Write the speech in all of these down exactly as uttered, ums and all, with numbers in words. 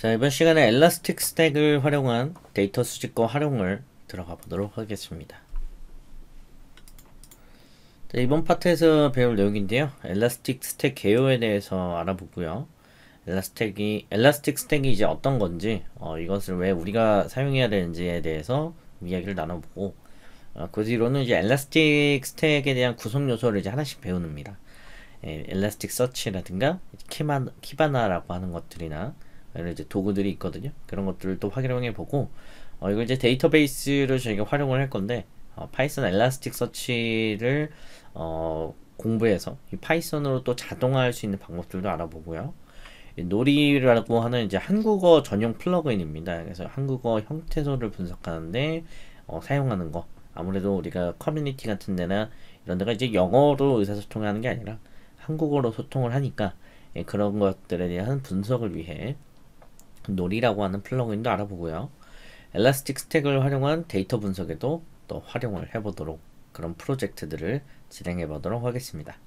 자, 이번 시간에 엘라스틱 스택을 활용한 데이터 수집과 활용을 들어가 보도록 하겠습니다. 자, 이번 파트에서 배울 내용인데요. 엘라스틱 스택 개요에 대해서 알아보고요. 엘라스틱이, 엘라스틱 스택이 이제 어떤 건지, 어, 이것을 왜 우리가 사용해야 되는지에 대해서 이야기를 나눠보고, 어, 그 뒤로는 이제 엘라스틱 스택에 대한 구성 요소를 이제 하나씩 배우는입니다. 예, 엘라스틱 서치라든가, 키바, 키바나라고 하는 것들이나, 이런 이제 도구들이 있거든요. 그런 것들을 또 활용해 보고, 어, 이걸 이제 데이터베이스로 저희가 활용을 할 건데, 어, 파이썬 엘라스틱 서치를 어, 공부해서 이 파이썬으로 또 자동화할 수 있는 방법들도 알아보고요. 놀이라고 하는 이제 한국어 전용 플러그인입니다. 그래서 한국어 형태소를 분석하는데 어, 사용하는 거. 아무래도 우리가 커뮤니티 같은 데나 이런 데가 이제 영어로 의사소통을 하는 게 아니라 한국어로 소통을 하니까 예, 그런 것들에 대한 분석을 위해 놀이라고 하는 플러그인도 알아보고요. 엘라스틱 스택을 활용한 데이터 분석에도 또 활용을 해보도록 그런 프로젝트들을 진행해 보도록 하겠습니다.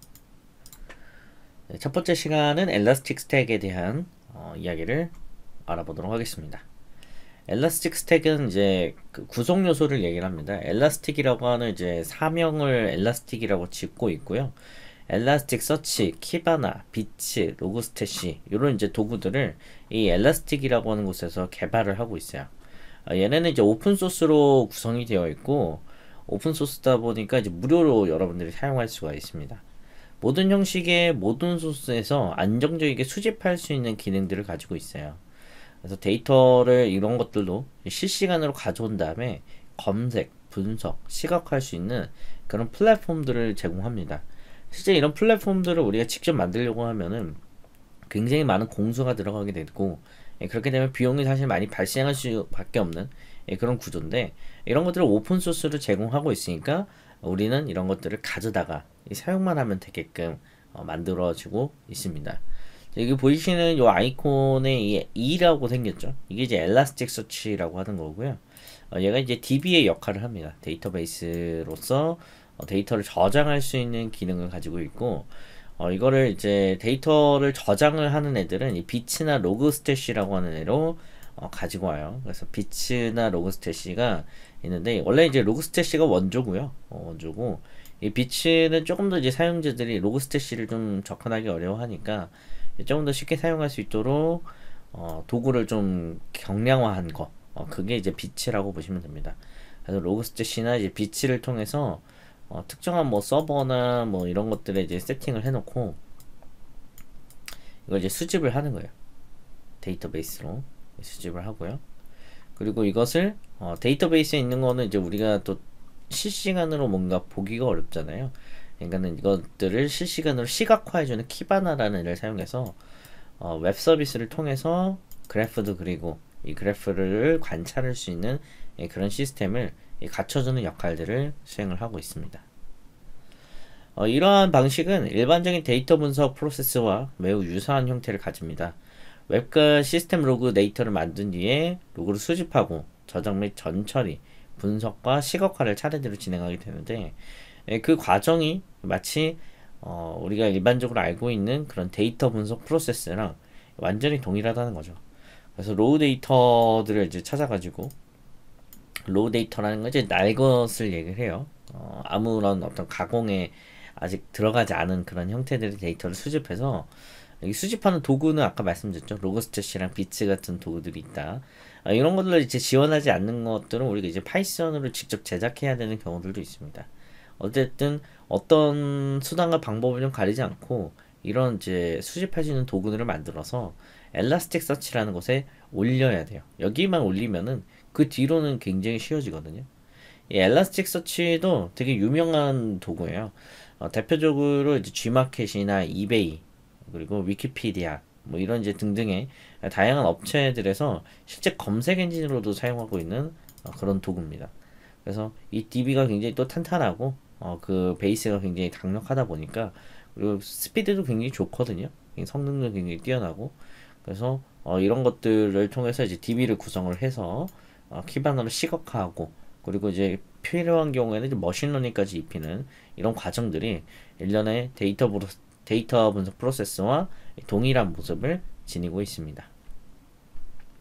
네, 첫 번째 시간은 엘라스틱 스택에 대한 어, 이야기를 알아보도록 하겠습니다. 엘라스틱 스택은 이제 그 구성 요소를 얘기를 합니다. 엘라스틱이라고 하는 이제 사명을 엘라스틱이라고 짓고 있고요. 엘라스틱 서치, 키바나, 비치, 로그스탯이 이런 이제 도구들을 이 엘라스틱이라고 하는 곳에서 개발을 하고 있어요. 어, 얘네는 이제 오픈 소스로 구성이 되어 있고 오픈 소스다 보니까 이제 무료로 여러분들이 사용할 수가 있습니다. 모든 형식의 모든 소스에서 안정적이게 수집할 수 있는 기능들을 가지고 있어요. 그래서 데이터를 이런 것들도 실시간으로 가져온 다음에 검색, 분석, 시각화할 수 있는 그런 플랫폼들을 제공합니다. 실제 이런 플랫폼들을 우리가 직접 만들려고 하면은 굉장히 많은 공수가 들어가게 되고 예, 그렇게 되면 비용이 사실 많이 발생할 수밖에 없는 예, 그런 구조인데 이런 것들을 오픈소스로 제공하고 있으니까 우리는 이런 것들을 가져다가 사용만 하면 되게끔 어, 만들어지고 있습니다. 여기 보이시는 이 아이콘에 이 E라고 생겼죠. 이게 이제 엘라스틱 서치라고 하는 거고요. 어, 얘가 이제 디비의 역할을 합니다. 데이터베이스로서 어, 데이터를 저장할 수 있는 기능을 가지고 있고 어, 이거를 이제 데이터를 저장을 하는 애들은 이 비츠나 로그스탯이라고 하는 애로 어, 가지고 와요. 그래서 비츠나 로그스탯이가 있는데 원래 이제 로그스탯이가 원조고요. 어, 원조고 이 비츠는 조금 더 이제 사용자들이 로그스탯을 좀 접근하기 어려워하니까 조금 더 쉽게 사용할 수 있도록 어, 도구를 좀 경량화한 거. 어, 그게 이제 비츠라고 보시면 됩니다. 그래서 로그스탯이나 이제 비츠를 통해서 어, 특정한 뭐 서버나 뭐 이런 것들에 이제 세팅을 해놓고 이걸 이제 수집을 하는 거예요. 데이터베이스로 수집을 하고요. 그리고 이것을 어, 데이터베이스에 있는 거는 이제 우리가 또 실시간으로 뭔가 보기가 어렵잖아요. 그러니까는 이것들을 실시간으로 시각화해주는 키바나라는 애를 사용해서 어, 웹 서비스를 통해서 그래프도 그리고 이 그래프를 관찰할 수 있는 예, 그런 시스템을 갖춰주는 역할들을 수행을 하고 있습니다. 어, 이러한 방식은 일반적인 데이터 분석 프로세스와 매우 유사한 형태를 가집니다. 웹과 시스템 로그 데이터를 만든 뒤에 로그를 수집하고 저장 및 전처리, 분석과 시각화를 차례대로 진행하게 되는데 예, 그 과정이 마치 어, 우리가 일반적으로 알고 있는 그런 데이터 분석 프로세스랑 완전히 동일하다는 거죠. 그래서 로우 데이터들을 이제 찾아가지고 로우 데이터라는 건 이제 날 것을 얘기를 해요. 어, 아무런 어떤 가공에 아직 들어가지 않은 그런 형태들의 데이터를 수집해서 여기 수집하는 도구는 아까 말씀드렸죠. 로그스탯이랑 비츠 같은 도구들이 있다. 아, 이런 것들을 이제 지원하지 않는 것들은 우리가 이제 파이썬으로 직접 제작해야 되는 경우들도 있습니다. 어쨌든 어떤 수단과 방법을 좀 가리지 않고 이런 이제 수집할 수 있는 도구들을 만들어서 엘라스틱 서치라는 곳에 올려야 돼요. 여기만 올리면은 그 뒤로는 굉장히 쉬워지거든요. 이 엘라스틱 서치도 되게 유명한 도구예요. 어, 대표적으로 이제 G마켓이나 이베이 그리고 위키피디아 뭐 이런 이제 등등의 다양한 업체들에서 실제 검색 엔진으로도 사용하고 있는 어, 그런 도구입니다. 그래서 이 디비가 굉장히 또 탄탄하고 어, 그 베이스가 굉장히 강력하다 보니까 그리고 스피드도 굉장히 좋거든요. 성능도 굉장히 뛰어나고 그래서 어, 이런 것들을 통해서 이제 디비를 구성을 해서 어, 키바나로 시각화하고 그리고 이제 필요한 경우에는 이제 머신러닝까지 입히는 이런 과정들이 일련의 데이터, 브로, 데이터 분석 프로세스와 동일한 모습을 지니고 있습니다.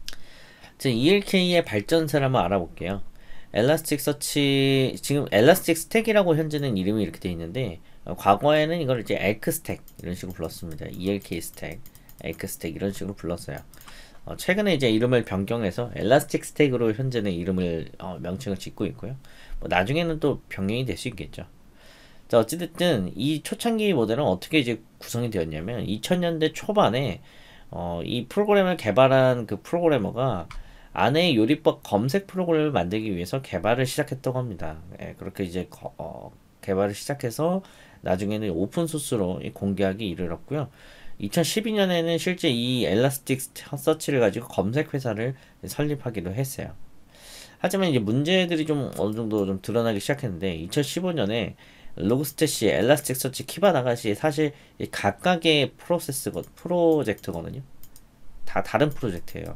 제 이엘케이의 발전세를 한번 알아볼게요. 엘라스틱 서치, 지금 엘라스틱 스택이라고 현재는 이름이 이렇게 되어 있는데, 어, 과거에는 이걸 이제 엘크 스택 이런 식으로 불렀습니다. 이엘케이 스택, 엘크 스택 이런 식으로 불렀어요. 어, 최근에 이제 이름을 변경해서 엘라스틱 스택으로 현재는 이름을 어, 명칭을 짓고 있고요. 뭐 나중에는 또 변경이 될 수 있겠죠. 자, 어찌됐든 이 초창기 모델은 어떻게 이제 구성이 되었냐면 이천 년대 초반에 어, 이 프로그램을 개발한 그 프로그래머가 아내의 요리법 검색 프로그램을 만들기 위해서 개발을 시작했다고 합니다. 예, 그렇게 이제 거, 어, 개발을 시작해서 나중에는 오픈 소스로 공개하기 이르렀고요. 이천십이 년에는 실제 이 엘라스틱 서치를 가지고 검색 회사를 설립하기도 했어요. 하지만 이제 문제들이 좀 어느 정도 좀 드러나기 시작했는데 이천십오 년에 로그스탯이 엘라스틱 서치 키바나가시 사실 각각의 프로세스거 프로젝트거든요. 다 다른 프로젝트예요.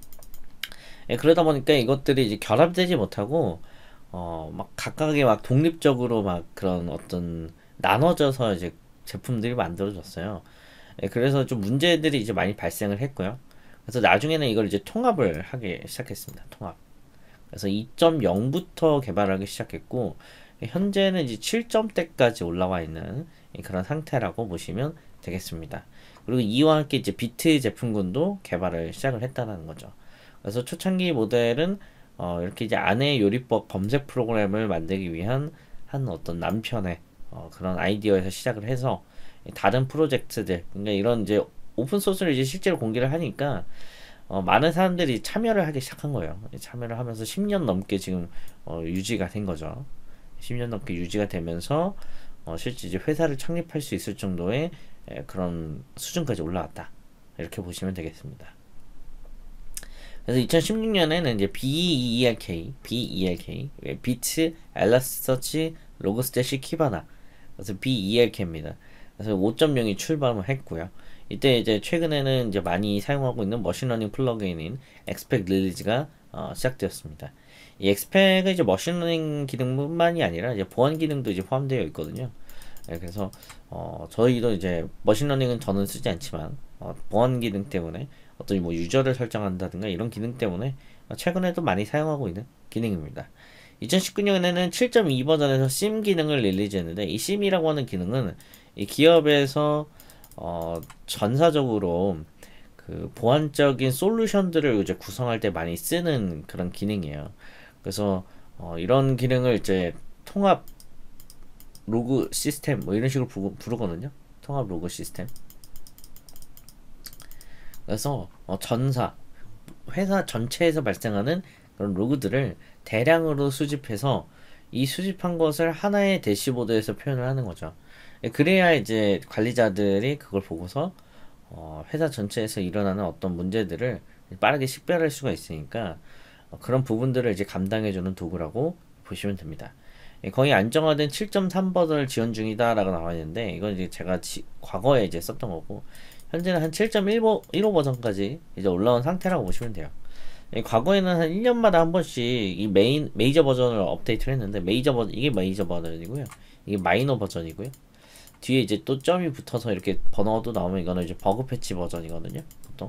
예, 그러다 보니까 이것들이 이제 결합되지 못하고 어 막 각각의 막 독립적으로 막 그런 어떤 나눠져서 이제 제품들이 만들어졌어요. 예, 그래서 좀 문제들이 이제 많이 발생을 했고요. 그래서 나중에는 이걸 이제 통합을 하기 시작했습니다. 통합. 그래서 이 점 영부터 개발하기 시작했고 현재는 이제 칠 점대까지 올라와 있는 그런 상태라고 보시면 되겠습니다. 그리고 이와 함께 이제 비트 제품군도 개발을 시작을 했다는 거죠. 그래서 초창기 모델은 어 이렇게 이제 아내의 요리법 검색 프로그램을 만들기 위한 한 어떤 남편의 어 그런 아이디어에서 시작을 해서 다른 프로젝트들, 그러니까 이런 이제 오픈 소스를 이제 실제로 공개를 하니까 어 많은 사람들이 참여를 하기 시작한 거예요. 참여를 하면서 십 년 넘게 지금 어 유지가 된 거죠. 십 년 넘게 유지가 되면서 어 실제 이제 회사를 창립할 수 있을 정도의 에, 그런 수준까지 올라왔다. 이렇게 보시면 되겠습니다. 그래서 이천십육 년에는 이제 비이엘케이, 비이엘케이, 비트, 엘라스서치, 로그스탯이 키바나, 그래서 비이엘케이입니다. 그래서 오 점 영이 출범을 했고요. 이때 이제 최근에는 이제 많이 사용하고 있는 머신러닝 플러그인인 엑스펙 릴리즈가 어, 시작되었습니다. 이 엑스펙은 이제 머신러닝 기능뿐만이 아니라 이제 보안 기능도 이제 포함되어 있거든요. 네, 그래서 어, 저희도 이제 머신러닝은 저는 쓰지 않지만 어, 보안 기능 때문에 어떤 뭐 유저를 설정한다든가 이런 기능 때문에 최근에도 많이 사용하고 있는 기능입니다. 이천십구 년에는 칠 점 이 버전에서 심 기능을 릴리즈했는데 이 심이라고 하는 기능은 이 기업에서 어, 전사적으로 그 보안적인 솔루션들을 이제 구성할 때 많이 쓰는 그런 기능이에요. 그래서 어, 이런 기능을 이제 통합 로그 시스템 뭐 이런 식으로 부, 부르거든요. 통합 로그 시스템. 그래서 어, 전사 회사 전체에서 발생하는 그런 로그들을 대량으로 수집해서 이 수집한 것을 하나의 대시보드에서 표현을 하는 거죠. 그래야 이제 관리자들이 그걸 보고서 어, 회사 전체에서 일어나는 어떤 문제들을 빠르게 식별할 수가 있으니까 어, 그런 부분들을 이제 감당해주는 도구라고 보시면 됩니다. 거의 안정화된 칠 점 삼 버전을 지원 중이다 라고 나와 있는데 이건 이제 제가 지, 과거에 이제 썼던 거고 현재는 한 칠 점 일오 버전까지 이제 올라온 상태라고 보시면 돼요. 과거에는 한 일 년마다 한 번씩 이 메인 메이저 버전을 업데이트를 했는데 메이저 버전 이게 메이저 버전이고요. 이게 마이너 버전이고요. 뒤에 이제 또 점이 붙어서 이렇게 번호도 나오면 이거는 이제 버그 패치 버전이거든요. 보통.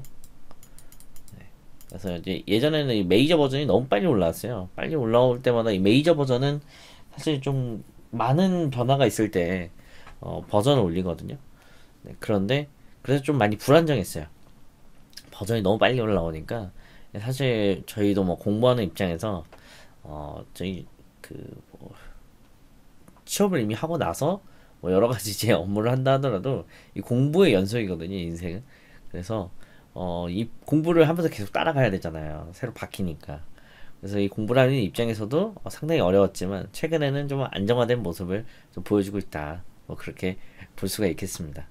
네. 그래서 이제 예전에는 이 메이저 버전이 너무 빨리 올라왔어요. 빨리 올라올 때마다 이 메이저 버전은 사실 좀 많은 변화가 있을 때 어, 버전을 올리거든요. 네. 그런데 그래서 좀 많이 불안정했어요. 버전이 너무 빨리 올라오니까 사실 저희도 뭐 공부하는 입장에서 어 저희 그뭐 취업을 이미 하고 나서 뭐 여러 가지 이제 업무를 한다 하더라도 이 공부의 연속이거든요, 인생은. 그래서 어 이 공부를 하면서 계속 따라가야 되잖아요. 새로 바뀌니까. 그래서 이 공부를 하는 입장에서도 어, 상당히 어려웠지만 최근에는 좀 안정화된 모습을 좀 보여주고 있다. 뭐 그렇게 볼 수가 있겠습니다.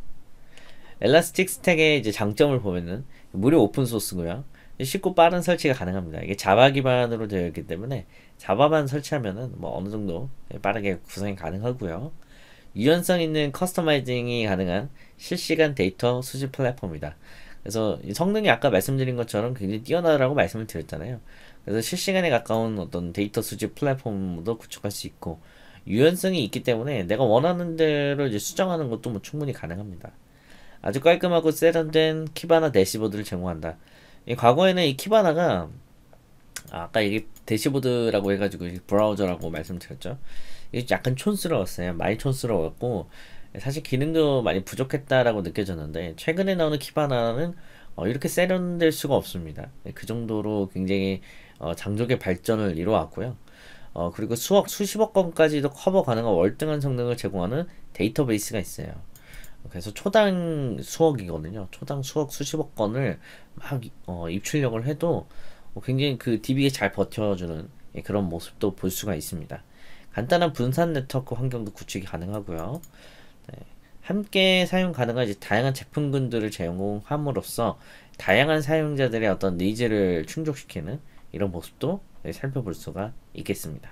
엘라스틱 스택의 이제 장점을 보면은 무료 오픈 소스고요. 쉽고 빠른 설치가 가능합니다. 이게 자바 기반으로 되어 있기 때문에 자바만 설치하면은 뭐 어느 정도 빠르게 구성이 가능하고요. 유연성 있는 커스터마이징이 가능한 실시간 데이터 수집 플랫폼이다. 그래서 성능이 아까 말씀드린 것처럼 굉장히 뛰어나다라고 말씀을 드렸잖아요. 그래서 실시간에 가까운 어떤 데이터 수집 플랫폼도 구축할 수 있고 유연성이 있기 때문에 내가 원하는 대로 이제 수정하는 것도 뭐 충분히 가능합니다. 아주 깔끔하고 세련된 키바나 대시보드를 제공한다. 이 과거에는 이 키바나가 아까 이게 대시보드라고 해가지고 브라우저라고 말씀드렸죠. 이게 약간 촌스러웠어요. 많이 촌스러웠고 사실 기능도 많이 부족했다라고 느껴졌는데 최근에 나오는 키바나는 어, 이렇게 세련될 수가 없습니다. 그 정도로 굉장히 어, 장족의 발전을 이루어왔고요. 어, 그리고 수억 수십억 건까지도 커버 가능한 월등한 성능을 제공하는 데이터베이스가 있어요. 그래서 초당 수억이거든요. 초당 수억 수십억 건을 막 어, 입출력을 해도 어, 굉장히 그 디비에 잘 버텨주는 예, 그런 모습도 볼 수가 있습니다. 간단한 분산 네트워크 환경도 구축이 가능하고요. 네. 함께 사용 가능한 이제 다양한 제품군들을 제공함으로써 다양한 사용자들의 어떤 니즈를 충족시키는 이런 모습도 네, 살펴볼 수가 있겠습니다.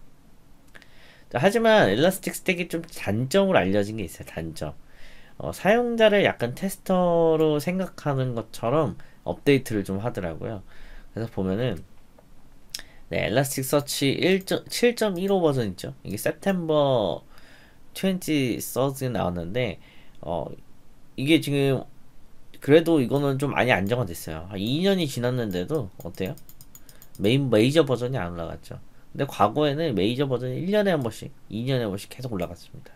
자, 하지만 엘라스틱 스택이 좀 단점으로 알려진 게 있어요. 단점. 어, 사용자를 약간 테스터로 생각하는 것처럼 업데이트를 좀 하더라고요. 그래서 보면은 네, 엘라스틱 서치 칠 점 일오 버전 있죠. 이게 September 이십삼에 나왔는데 어 이게 지금 그래도 이거는 좀 많이 안정화 됐어요. 한 이 년이 지났는데도 어때요? 메인 메이저 버전이 안 올라갔죠. 근데 과거에는 메이저 버전이 일 년에 한 번씩, 이 년에 한 번씩 계속 올라갔습니다.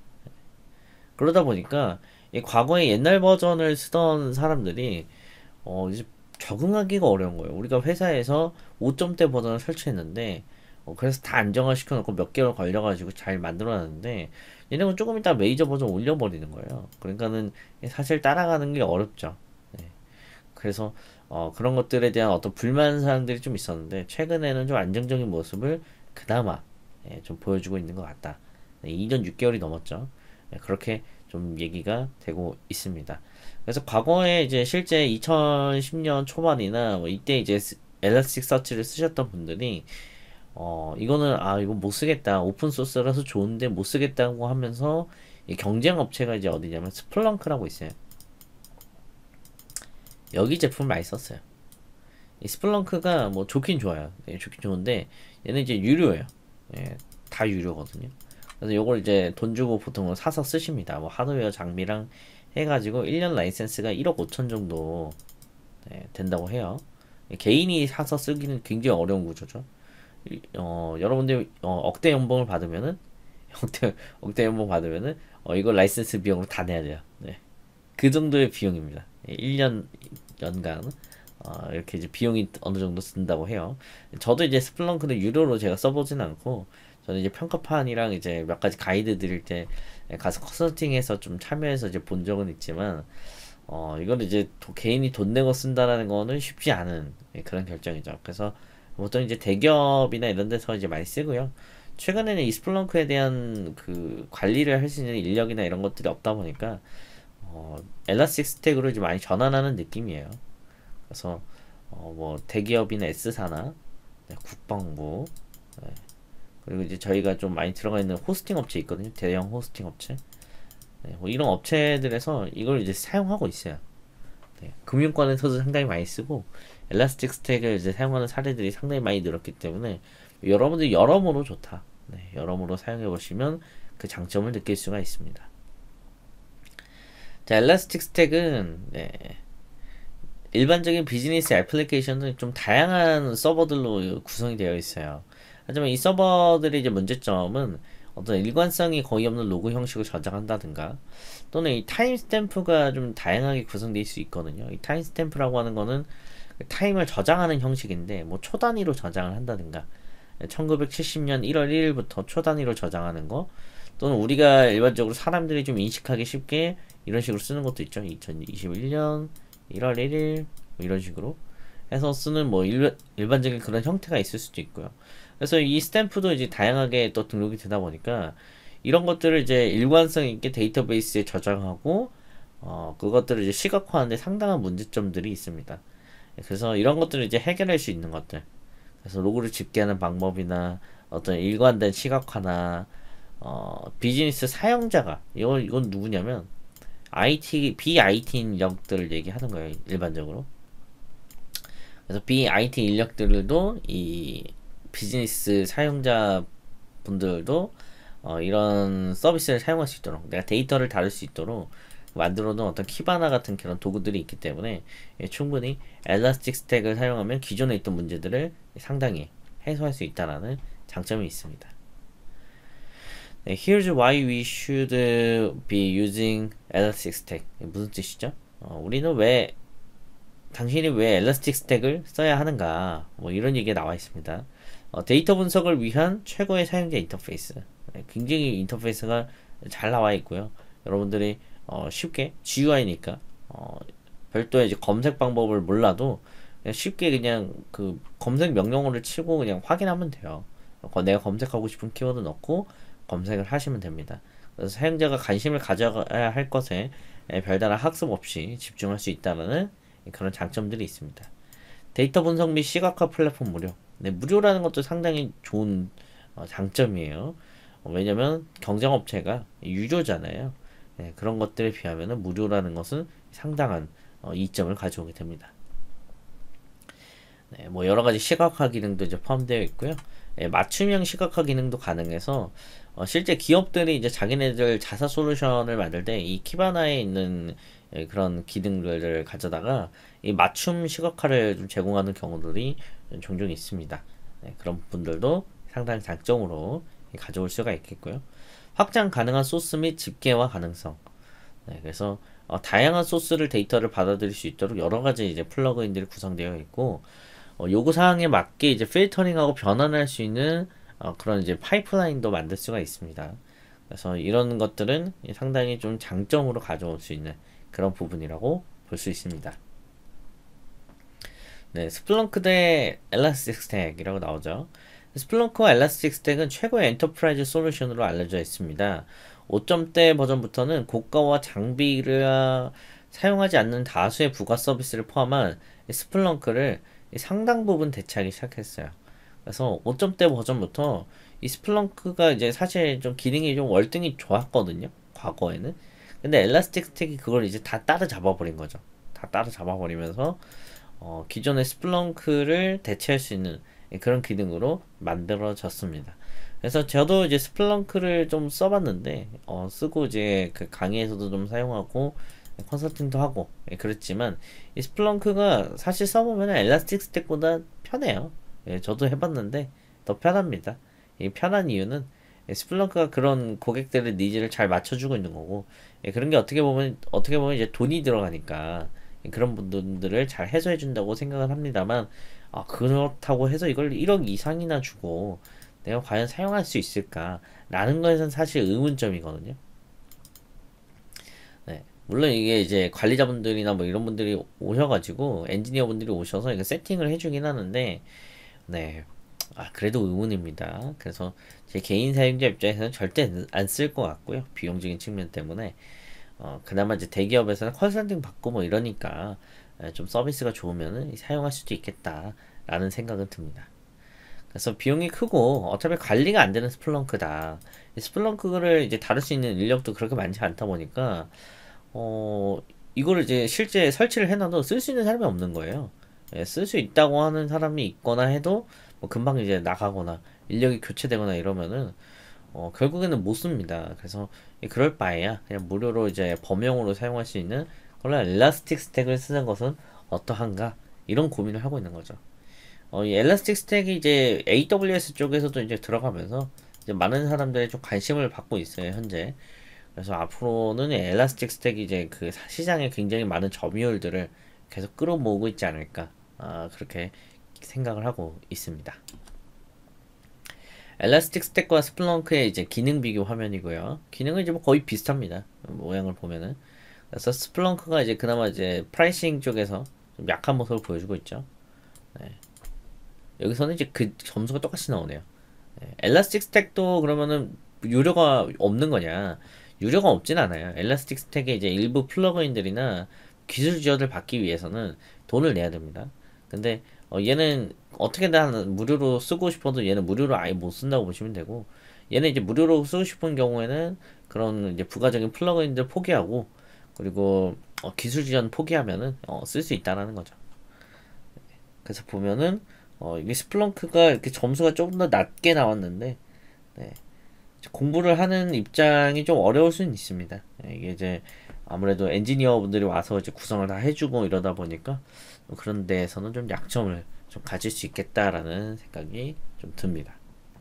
그러다 보니까 이 과거에 옛날 버전을 쓰던 사람들이 어 이제 적응하기가 어려운 거예요. 우리가 회사에서 오 점대 버전을 설치했는데 어 그래서 다 안정화 시켜놓고 몇 개월 걸려가지고 잘 만들어놨는데 얘네는 조금 이따 메이저 버전 올려버리는 거예요. 그러니까는 사실 따라가는 게 어렵죠. 네. 그래서 어 그런 것들에 대한 어떤 불만 사항들이 좀 있었는데 최근에는 좀 안정적인 모습을 그나마 예, 좀 보여주고 있는 것 같다. 네, 이 년 육 개월이 넘었죠. 네, 그렇게 좀 얘기가 되고 있습니다. 그래서 과거에 이제 실제 이천십 년 초반이나 뭐 이때 이제 엘라스틱 서치를 쓰셨던 분들이 어 이거는 아 이거 못 쓰겠다, 오픈 소스라서 좋은데 못 쓰겠다고 하면서 이 경쟁 업체가 이제 어디냐면 스플렁크라고 있어요. 여기 제품을 많이 썼어요. 이 스플렁크가 뭐 좋긴 좋아요. 네, 좋긴 좋은데 얘는 이제 유료예요. 예, 다 유료거든요. 그래서 요걸 이제 돈 주고 보통은 사서 쓰십니다. 뭐 하드웨어 장비랑 해가지고 일 년 라이센스가 일억 오천 정도 네, 된다고 해요. 개인이 사서 쓰기는 굉장히 어려운 구조죠. 어, 여러분들 어, 억대 연봉을 받으면은 억대 억대 연봉 받으면은 어, 이거 라이센스 비용으로 다 내야 돼요. 네. 그 정도의 비용입니다. 일 년 연간 어, 이렇게 이제 비용이 어느 정도 든다고 해요. 저도 이제 스플렁크는 유료로 제가 써보진 않고 저는 이제 평가판이랑 이제 몇 가지 가이드 드릴 때 가서 컨설팅해서 좀 참여해서 이제 본 적은 있지만 어 이걸 이제 도, 개인이 돈 내고 쓴다라는 거는 쉽지 않은 그런 결정이죠. 그래서 보통 이제 대기업이나 이런 데서 이제 많이 쓰고요. 최근에는 이 스플렁크에 대한 그 관리를 할 수 있는 인력이나 이런 것들이 없다 보니까 어, 엘라스틱 스택으로 이제 많이 전환하는 느낌이에요. 그래서 어, 뭐 대기업이나 S사나 네, 국방부 네. 그리고 이제 저희가 좀 많이 들어가 있는 호스팅 업체 있거든요. 대형 호스팅 업체. 네, 뭐 이런 업체들에서 이걸 이제 사용하고 있어요. 네, 금융권에서도 상당히 많이 쓰고 엘라스틱 스택을 이제 사용하는 사례들이 상당히 많이 늘었기 때문에 여러분들이 여러모로 좋다. 네, 여러모로 사용해 보시면 그 장점을 느낄 수가 있습니다. 자, 엘라스틱 스택은 네, 일반적인 비즈니스 애플리케이션은 좀 다양한 서버들로 구성이 되어 있어요. 하지만 이 서버들의 이제 문제점은 어떤 일관성이 거의 없는 로그 형식을 저장한다든가 또는 이 타임스탬프가 좀 다양하게 구성될 수 있거든요. 이 타임스탬프라고 하는 거는 타임을 저장하는 형식인데 뭐 초 단위로 저장을 한다든가 천구백칠십 년 일월 일일부터 초 단위로 저장하는 거 또는 우리가 일반적으로 사람들이 좀 인식하기 쉽게 이런 식으로 쓰는 것도 있죠. 이천이십일 년 일월 일일 뭐 이런 식으로 해서 쓰는 뭐 일, 일반적인 그런 형태가 있을 수도 있고요. 그래서 이 스탬프도 이제 다양하게 또 등록이 되다 보니까 이런 것들을 이제 일관성 있게 데이터베이스에 저장하고 어 그것들을 이제 시각화하는데 상당한 문제점들이 있습니다. 그래서 이런 것들을 이제 해결할 수 있는 것들 그래서 로그를 집계하는 방법이나 어떤 일관된 시각화나 어 비즈니스 사용자가 이건 이건 누구냐면 아이티 비아이티 인력들을 얘기하는 거예요. 일반적으로. 그래서 비아이티 인력들도 이 비즈니스 사용자 분들도 어, 이런 서비스를 사용할 수 있도록 내가 데이터를 다룰 수 있도록 만들어 놓은 어떤 키바나 같은 그런 도구들이 있기 때문에 예, 충분히 엘라스틱 스택을 사용하면 기존에 있던 문제들을 상당히 해소할 수 있다는 장점이 있습니다. 네, here's why we should be using elastic stack. 무슨 뜻이죠? 어, 우리는 왜 당신이 왜 엘라스틱 스택을 써야 하는가? 뭐 이런 얘기가 나와 있습니다. 어, 데이터 분석을 위한 최고의 사용자 인터페이스. 네, 굉장히 인터페이스가 잘 나와 있고요. 여러분들이 어, 쉽게 지유아이니까 어, 별도의 이제 검색 방법을 몰라도 그냥 쉽게 그냥 그 검색 명령어를 치고 그냥 확인하면 돼요. 어, 내가 검색하고 싶은 키워드 넣고 검색을 하시면 됩니다. 그래서 사용자가 관심을 가져야 할 것에 별다른 학습 없이 집중할 수 있다는 그런 장점들이 있습니다. 데이터 분석 및 시각화 플랫폼 무료. 네, 무료라는 것도 상당히 좋은 어, 장점이에요. 어, 왜냐면 경쟁업체가 유료잖아요. 네, 그런 것들에 비하면 무료라는 것은 상당한 어, 이점을 가져오게 됩니다. 네, 뭐 여러 가지 시각화 기능도 이제 포함되어 있고요. 예, 맞춤형 시각화 기능도 가능해서 어, 실제 기업들이 이제 자기네들 자사 솔루션을 만들 때 이 키바나에 있는 예, 그런 기능들을 가져다가 이 맞춤 시각화를 좀 제공하는 경우들이 종종 있습니다. 네, 그런 분들도 상당히 장점으로 가져올 수가 있겠고요. 확장 가능한 소스 및 집계화 가능성. 네, 그래서 어, 다양한 소스를 데이터를 받아들일 수 있도록 여러 가지 이제 플러그인들이 구성되어 있고 어, 요구 사항에 맞게 이제 필터링하고 변환할 수 있는 어, 그런 이제 파이프라인도 만들 수가 있습니다. 그래서 이런 것들은 상당히 좀 장점으로 가져올 수 있는 그런 부분이라고 볼 수 있습니다. 네, 스플렁크 대 엘라스틱 스택이라고 나오죠. 스플렁크와 엘라스틱 스택은 최고의 엔터프라이즈 솔루션으로 알려져 있습니다. 오 점대 버전부터는 고가와 장비를 사용하지 않는 다수의 부가 서비스를 포함한 스플렁크를 상당 부분 대체하기 시작했어요. 그래서 오 점대 버전부터 이 스플렁크가 이제 사실 좀 기능이 좀 월등히 좋았거든요. 과거에는. 근데 엘라스틱 스택이 그걸 이제 다 따라잡아 버린 거죠. 다 따라잡아 버리면서 어, 기존의 스플렁크를 대체할 수 있는 그런 기능으로 만들어졌습니다. 그래서 저도 이제 스플렁크를 좀 써봤는데 어, 쓰고 이제 그 강의에서도 좀 사용하고 컨설팅도 하고 예, 그랬지만 이 스플렁크가 사실 써보면 엘라스틱 스택보다 편해요. 예, 저도 해봤는데 더 편합니다. 이 편한 이유는 예, 스플렁크가 그런 고객들의 니즈를 잘 맞춰주고 있는 거고 예, 그런 게 어떻게 보면 어떻게 보면 이제 돈이 들어가니까 예, 그런 분들을 잘 해소해 준다고 생각을 합니다만 아, 그렇다고 해서 이걸 일억 이상이나 주고 내가 과연 사용할 수 있을까 라는 것에선 사실 의문점이거든요. 네. 물론 이게 이제 관리자분들이나 뭐 이런 분들이 오셔가지고 엔지니어 분들이 오셔서 이거 세팅을 해주긴 하는데 네. 아, 그래도 의문입니다. 그래서 제 개인 사용자 입장에서는 절대 안 쓸 것 같고요. 비용적인 측면 때문에. 어, 그나마 이제 대기업에서는 컨설팅 받고 뭐 이러니까 좀 서비스가 좋으면은 사용할 수도 있겠다라는 생각은 듭니다. 그래서 비용이 크고 어차피 관리가 안 되는 스플렁크다. 스플렁크를 이제 다룰 수 있는 인력도 그렇게 많지 않다 보니까 어, 이거를 이제 실제 설치를 해놔도 쓸 수 있는 사람이 없는 거예요. 예, 쓸 수 있다고 하는 사람이 있거나 해도 뭐 금방 이제 나가거나 인력이 교체되거나 이러면은 어, 결국에는 못 씁니다. 그래서 그럴 바에야 그냥 무료로 이제 범용으로 사용할 수 있는 그런 엘라스틱 스택을 쓰는 것은 어떠한가 이런 고민을 하고 있는 거죠. 어, 이 엘라스틱 스택이 이제 에이더블유에스 쪽에서도 이제 들어가면서 이제 많은 사람들이 좀 관심을 받고 있어요, 현재. 그래서 앞으로는 엘라스틱 스택이 이제 그 시장에 굉장히 많은 점유율들을 계속 끌어모으고 있지 않을까, 아, 그렇게 생각을 하고 있습니다. 엘라스틱 스택과 스플렁크의 이제 기능 비교 화면이고요. 기능은 이제 뭐 거의 비슷합니다. 모양을 보면은. 그래서 스플렁크가 이제 그나마 이제 프라이싱 쪽에서 좀 약한 모습을 보여주고 있죠. 네. 여기서는 이제 그 점수가 똑같이 나오네요. 네. 엘라스틱 스택도 그러면은 유료가 없는 거냐? 유료가 없진 않아요. 엘라스틱 스택의 이제 일부 플러그인들이나 기술 지원을 받기 위해서는 돈을 내야 됩니다. 근데 어, 얘는 어떻게든 무료로 쓰고 싶어도 얘는 무료로 아예 못 쓴다고 보시면 되고 얘는 이제 무료로 쓰고 싶은 경우에는 그런 이제 부가적인 플러그인들 포기하고 그리고 어, 기술 지원 포기하면은 어, 쓸 수 있다라는 거죠. 그래서 보면은 어, 이게 스플렁크가 이렇게 점수가 조금 더 낮게 나왔는데 네. 공부를 하는 입장이 좀 어려울 수는 있습니다. 이게 이제 아무래도 엔지니어 분들이 와서 이제 구성을 다 해주고 이러다 보니까 그런 데에서는 좀 약점을 좀 가질 수 있겠다라는 생각이 좀 듭니다.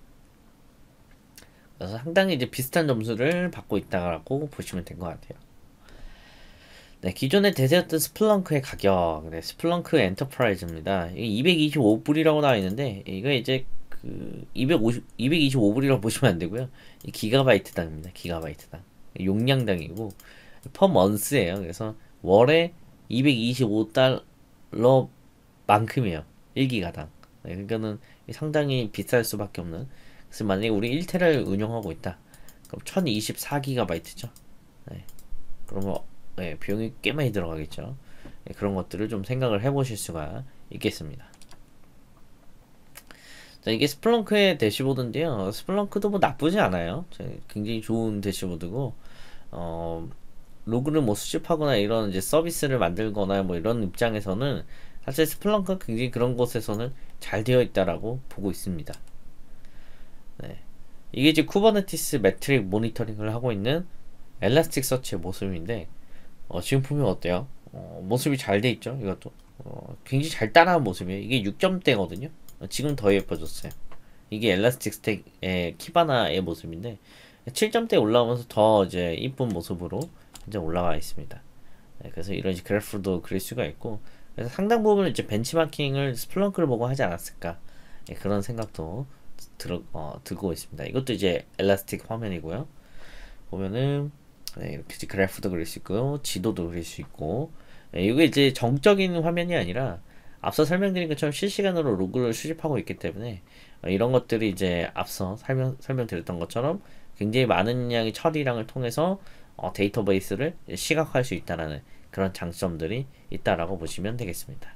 그래서 상당히 이제 비슷한 점수를 받고 있다고 보시면 된 것 같아요. 네, 기존에 대세였던 스플렁크의 가격, 네, 스플렁크 엔터프라이즈입니다. 이게 이백이십오 불이라고 나와 있는데, 이거 이제 그 이백오십, 이백이십오 불이라고 보시면 안 되고요. 이 기가바이트당입니다. 기가바이트당. 용량당이고, 퍼 먼스예요. 그래서 월에 이백이십오 달러만큼이에요. 일 기가당. 네, 그러니까는 상당히 비쌀 수밖에 없는. 그래서 만약에 우리 일 테라를 운영하고 있다. 그럼 천이십사 기가바이트죠. 네. 그러면 네, 비용이 꽤 많이 들어가겠죠. 네, 그런 것들을 좀 생각을 해보실 수가 있겠습니다. 자, 이게 스플렁크의 대시보드인데요. 스플렁크도 뭐 나쁘지 않아요. 굉장히 좋은 대시보드고, 어, 로그를 뭐 수집하거나 이런 이제 서비스를 만들거나 뭐 이런 입장에서는 사실 스플렁크가 굉장히 그런 곳에서는 잘 되어 있다라고 보고 있습니다. 네. 이게 이제 쿠버네티스 매트릭 모니터링을 하고 있는 엘라스틱 서치의 모습인데, 어, 지금 보면 어때요? 어, 모습이 잘 돼 있죠? 이것도 어, 굉장히 잘 따라한 모습이에요. 이게 육 점대거든요. 어, 지금 더 예뻐졌어요. 이게 엘라스틱 스택의 키바나의 모습인데 칠 점대에 올라오면서 더 이제 이쁜 모습으로 이제 올라와 있습니다. 네, 그래서 이런 그래프도 그릴 수가 있고, 그래서 상당 부분 이제 벤치마킹을 스플렁크를 보고 하지 않았을까, 네, 그런 생각도 들어 어, 들고 있습니다. 이것도 이제 엘라스틱 화면이고요. 보면은 네, 이렇게 그래프도 그릴 수 있고요, 지도도 그릴 수 있고, 네, 이게 이제 정적인 화면이 아니라 앞서 설명드린 것처럼 실시간으로 로그를 수집하고 있기 때문에 어, 이런 것들이 이제 앞서 설명 설명드렸던 것처럼 굉장히 많은 양의 처리량을 통해서 어, 데이터베이스를 시각화할 수 있다라는 그런 장점들이 있다라고 보시면 되겠습니다.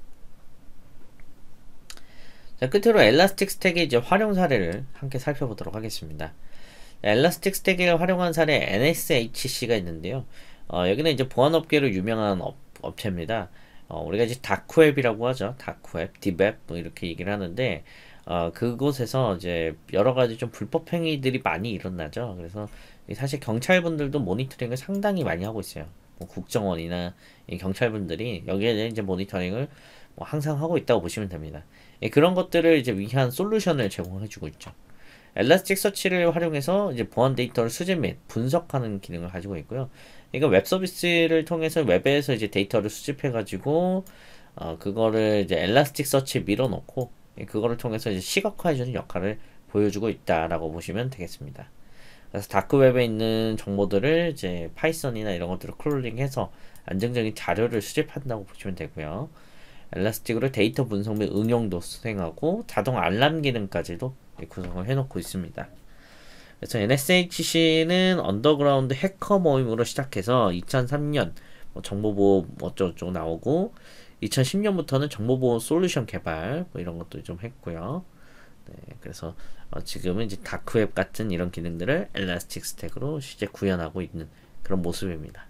자, 끝으로 엘라스틱 스택의 이제 활용 사례를 함께 살펴보도록 하겠습니다. 엘라스틱 스택을 활용한 사례 엔에스에이치씨가 있는데요. 어, 여기는 이제 보안업계로 유명한 업, 업체입니다. 어, 우리가 이제 다크웹이라고 하죠. 다크웹, 딥웹 뭐 이렇게 얘기를 하는데, 어, 그곳에서 이제 여러 가지 좀 불법 행위들이 많이 일어나죠. 그래서 사실 경찰분들도 모니터링을 상당히 많이 하고 있어요. 뭐 국정원이나 이 경찰분들이 여기에 이제 모니터링을 뭐 항상 하고 있다고 보시면 됩니다. 예, 그런 것들을 이제 위한 솔루션을 제공해주고 있죠. 엘라스틱 서치를 활용해서 이제 보안 데이터를 수집 및 분석하는 기능을 가지고 있고요. 이거 웹 서비스를 통해서 웹에서 이제 데이터를 수집해가지고 어, 그거를 이제 엘라스틱 서치에 밀어넣고 그거를 통해서 이제 시각화해주는 역할을 보여주고 있다라고 보시면 되겠습니다. 그래서 다크웹에 있는 정보들을 이제 파이썬이나 이런 것들을 크롤링해서 안정적인 자료를 수집한다고 보시면 되고요. 엘라스틱으로 데이터 분석 및 응용도 수행하고 자동 알람 기능까지도 구성을 해놓고 있습니다. 그래서 엔에스에이치씨는 언더그라운드 해커 모임으로 시작해서 이천삼 년 뭐 정보보호 어쩌고저쩌고 나오고, 이천십 년부터는 정보보호 솔루션 개발 뭐 이런 것도 좀 했고요. 네, 그래서 어 지금은 이제 다크웹 같은 이런 기능들을 엘라스틱 스택으로 실제 구현하고 있는 그런 모습입니다.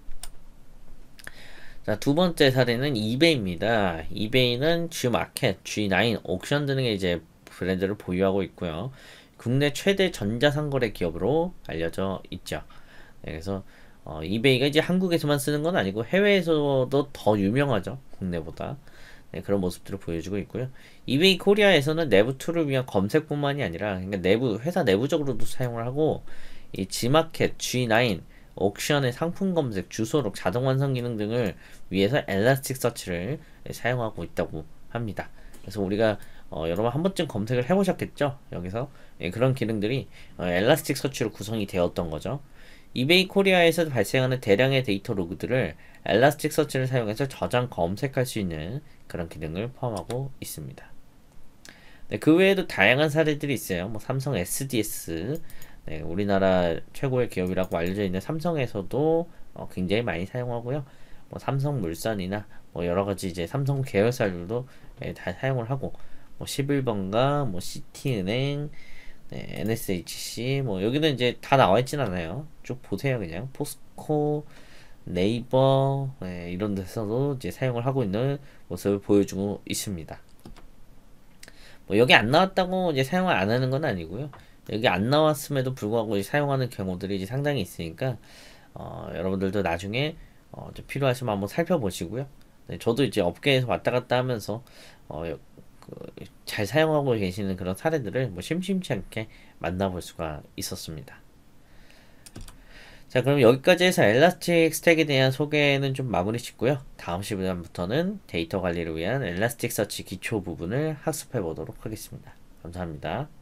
자, 두 번째 사례는 이베이입니다. 이베이는 G마켓, 지 나인, 옥션 등의 이제 브랜드를 보유하고 있고요. 국내 최대 전자상거래 기업으로 알려져 있죠. 네, 그래서 어, 이베이가 이제 한국에서만 쓰는 건 아니고 해외에서도 더 유명하죠. 국내보다. 네, 그런 모습들을 보여주고 있고요. 이베이 코리아에서는 내부 툴을 위한 검색뿐만이 아니라 그러니까 내부 회사 내부적으로도 사용을 하고, 이 G마켓, 지 나인, 옥션의 상품 검색, 주소록, 자동 완성 기능 등을 위해서 엘라스틱 서치를 사용하고 있다고 합니다. 그래서 우리가 어, 여러분 한 번쯤 검색을 해보셨겠죠? 여기서 예, 그런 기능들이 어, 엘라스틱 서치로 구성이 되었던 거죠. 이베이 코리아에서 발생하는 대량의 데이터 로그들을 엘라스틱 서치를 사용해서 저장 검색할 수 있는 그런 기능을 포함하고 있습니다. 네, 그 외에도 다양한 사례들이 있어요. 뭐 삼성 에스디에스, 네, 우리나라 최고의 기업이라고 알려져 있는 삼성에서도 어, 굉장히 많이 사용하고요. 뭐 삼성물산이나 뭐 여러 가지 이제 삼성 계열사들도 예, 다 사용을 하고, 뭐 십일 번가, 뭐 씨티은행, 네, 엔에스에이치씨, 뭐 여기는 이제 다 나와 있진 않아요. 쭉 보세요. 그냥 포스코, 네이버, 네, 이런 데서도 이제 사용을 하고 있는 모습을 보여주고 있습니다. 뭐 여기 안 나왔다고 이제 사용을 안 하는 건 아니고요. 여기 안 나왔음에도 불구하고 이제 사용하는 경우들이 이제 상당히 있으니까 어, 여러분들도 나중에 어, 좀 필요하시면 한번 살펴보시고요. 네, 저도 이제 업계에서 왔다 갔다 하면서 어, 그, 잘 사용하고 계시는 그런 사례들을 뭐 심심치 않게 만나볼 수가 있었습니다. 자, 그럼 여기까지 해서 엘라스틱 스택에 대한 소개는 좀 마무리 짓고요. 다음 시간부터는 데이터 관리를 위한 엘라스틱 서치 기초 부분을 학습해 보도록 하겠습니다. 감사합니다.